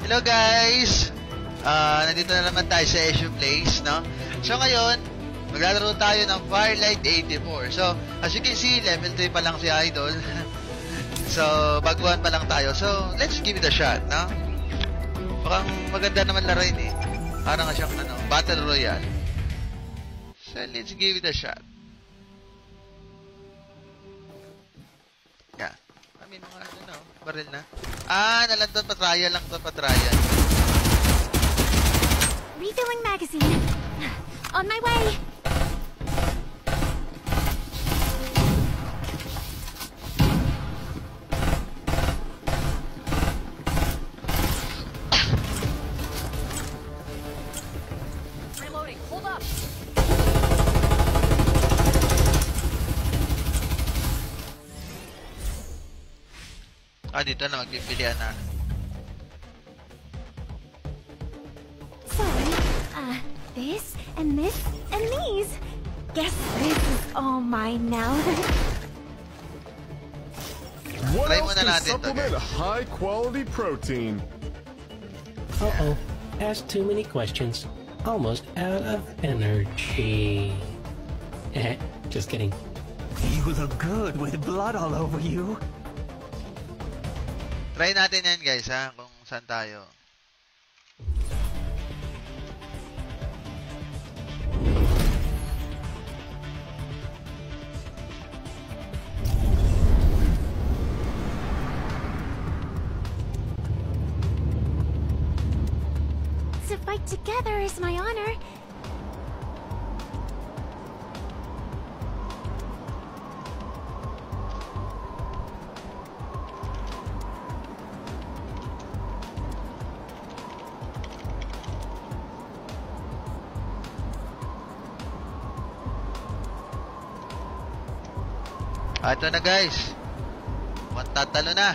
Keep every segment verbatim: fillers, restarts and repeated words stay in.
Hello guys! Uh, nandito na naman tayo sa Issue Place, no? So ngayon, maglalaro tayo ng Firelight eighty-four. So, as you can see, level three pa lang si Idol. So, baguhan pa lang tayo. So, let's give it a shot, no? Parang maganda naman laruin eh. Parang nga siyang ano, Battle Royale. So, let's give it a shot. Yeah. May mga ano, baril na. Ah, nalandon pa trial lang to, pa trial. Refilling magazine. On my way. Reloading. Hold up. Ah, dito na magpipilian na. Sorry. Uh, this and this and these. Guess this is all mine now. What Try else muna can natin to, supplement guys. a high-quality protein? Uh-oh. Asked too many questions. Almost out of energy. Eh, just kidding. You look good with blood all over you. Try natin yan guys ha, kung saan tayo. To fight together is my honor. Ah, ito na guys. Mukhang tatalo na.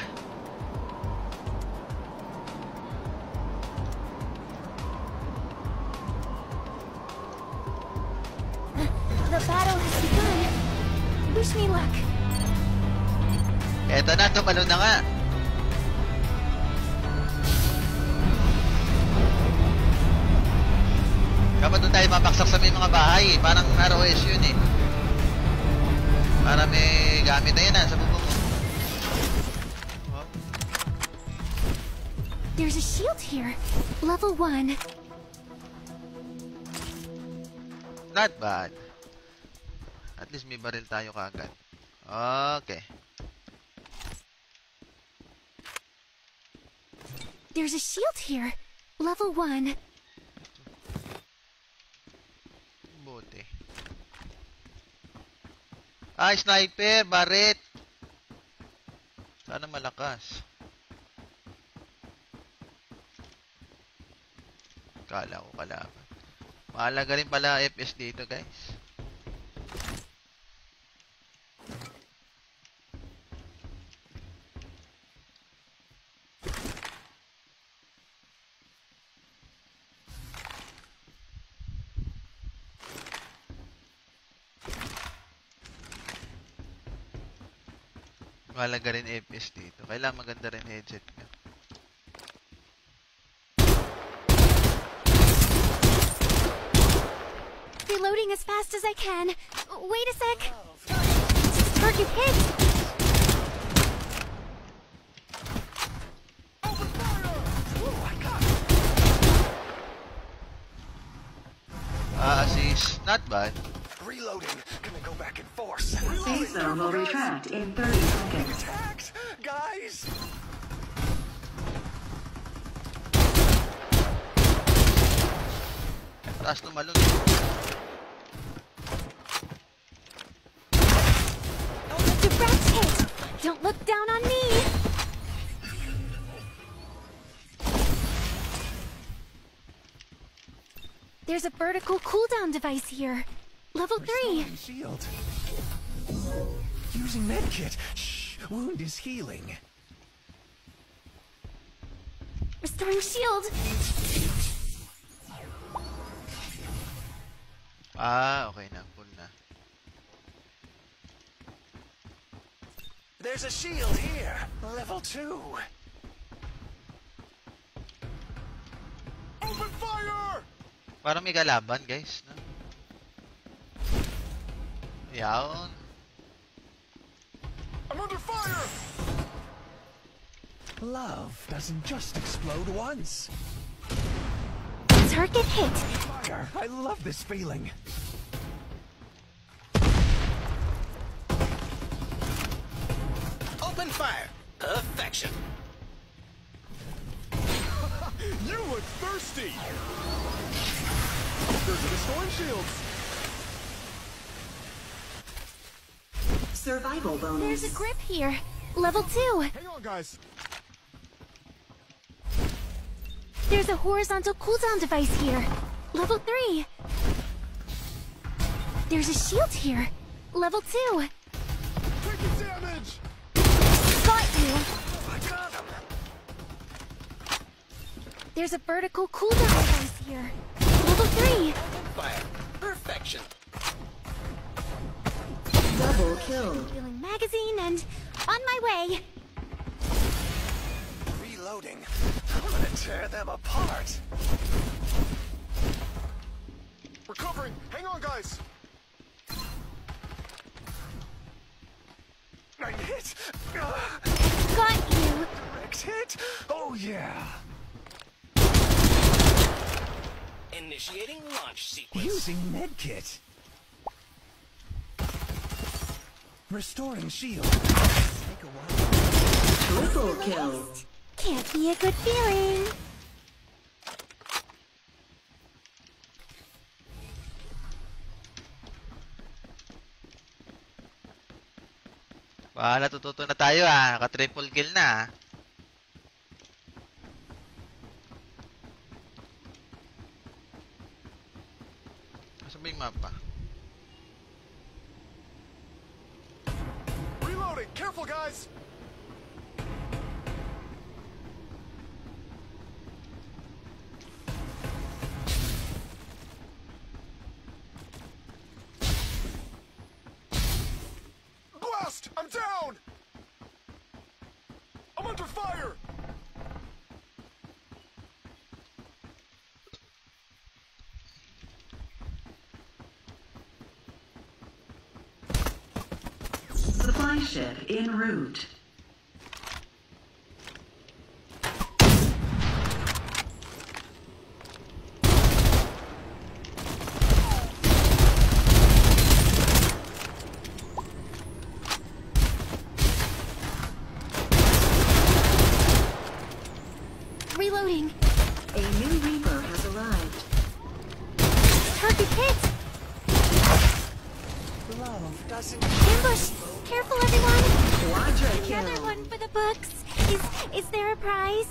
The battle has begun. Wish me luck. Eto na, tumalo na nga. Kapag doon tayo mapaksak sa may mga bahay, parang R O S yun eh. Para may gamit na yan ah, sa bubong. Oh. There's a shield here. Level one. Not bad. At least may baril tayo kagad. Okay. There's a shield here. Level one. Buti. Ah, sniper, Barret. Sana malakas. Kala ko kalaban. Mahalaga rin pala F S dito, guys. Mahalaga rin F S dito. Kailangan maganda rin headset nyo. Reloading as fast as I can. Wait a sec. Target hit. Ah, assist. Not bad. Reloading. Gonna go back in force. Safe zone will retract in thirty seconds. Attacked, guys. Taas tumalon. Direct hit. Don't look down on me. There's a vertical cooldown device here. Level three. Restoring shield. Using medkit. Shh. Wound is healing. Restoring shield. Ah, okay na. Full na. There's a shield here. Level two. Parang may kalaban, guys. No? Yawn. I'm under fire! Love doesn't just explode once. Target hit. Fire. I love this feeling. Open fire. Perfection. You look thirsty! There's the storm shields! Survival bonus. There's a grip here. Level two. Hang on, guys. There's a horizontal cooldown device here. Level three. There's a shield here. Level two. Taking damage! Got you. I got him. There's a vertical cooldown device here. Level three. Fire. Perfection. Double kill. Healing magazine and on my way. Reloading. I'm gonna tear them apart. Recovering! Hang on, guys! I hit. Ah, Got you. direct hit. Oh yeah. Initiating launch sequence. Using medkit. Restoring shield. Take a while. Triple kill. Can't be a good feeling. Wow, natututo na tayo ah. Naka-triple kill na ah. Saan ba yung mapa? Reloading! Careful, guys! Blast! I'm down! I'm under fire! Supply ship en route. Reloading. A new Reaper has arrived. Target hit. Love doesn't. Ambush. Careful, everyone. Quadra Another kill. one for the books. Is is there a prize?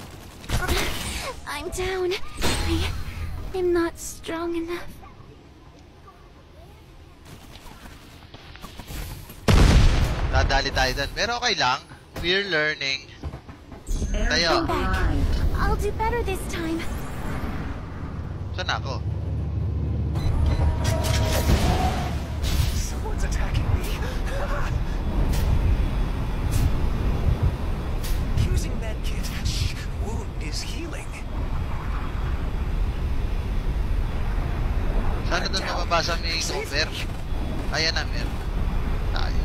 I'm down. I am not strong enough. Dadali tayo dun. Pero okay lang. We're learning. Tayo. Aircraft arrived. I'll do better this time. Saan ako? Someone's attacking me. Using medkit. Shh. Wound is healing. Sana doon mababasa may over? Ayan na, meron. Tayo.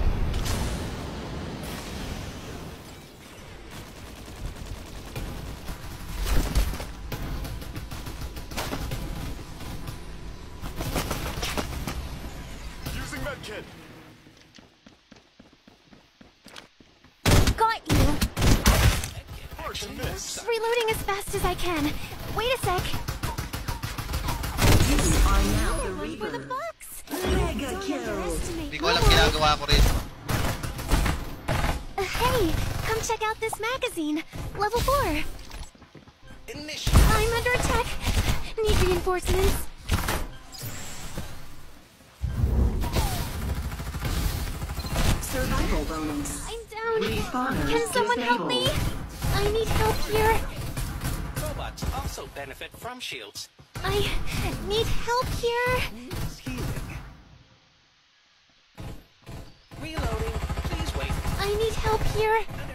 Using medkit! Got you. Harsh miss! Reloading as fast as I can. Wait a sec. You are now the One for the Reaper. books. Mega Don't kill. underestimate Hindi ko alam Momo. ginagawa ko rin. Uh, hey, come check out this magazine. Level four. Initiate. I'm under attack. Need reinforcements. Survival bonus. I'm down. Respawner Can someone help me? disabled. I need help here. Robots also benefit from shields. I need help here. Is healing. Reloading. Please wait. I need help here.